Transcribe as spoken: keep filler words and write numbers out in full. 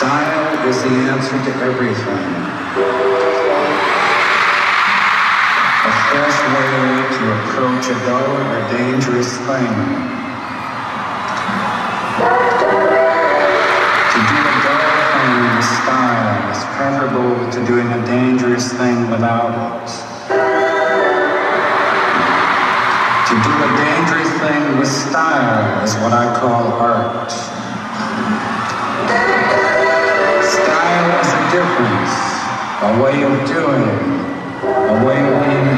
Style is the answer to everything. A fresh way to approach a dull or dangerous thing. To do a dull thing with style is preferable to doing a dangerous thing without it. To do a dangerous thing with style is what I call art. Style is a difference, a way of doing, a way of being